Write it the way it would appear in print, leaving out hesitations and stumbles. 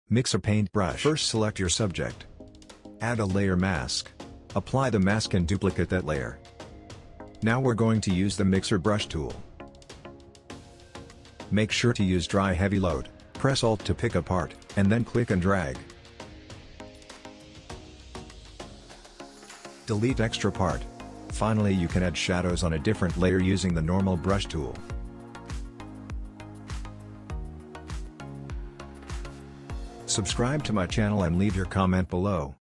Mix a paintbrush. First select your subject. Add a layer mask. Apply the mask and duplicate that layer. Now we're going to use the mixer brush tool. Make sure to use dry heavy load. Press Alt to pick apart, and then click and drag. Delete extra part. Finally, you can add shadows on a different layer using the normal brush tool. Subscribe to my channel and leave your comment below.